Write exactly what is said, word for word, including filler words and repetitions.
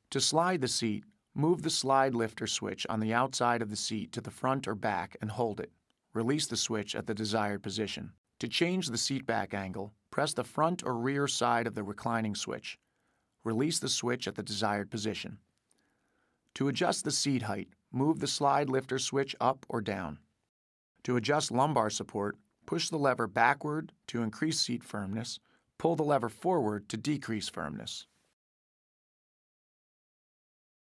To slide the seat, move the slide lifter switch on the outside of the seat to the front or back and hold it. Release the switch at the desired position. To change the seat back angle, press the front or rear side of the reclining switch. Release the switch at the desired position. To adjust the seat height, move the slide lifter switch up or down. To adjust lumbar support, push the lever backward to increase seat firmness, pull the lever forward to decrease firmness.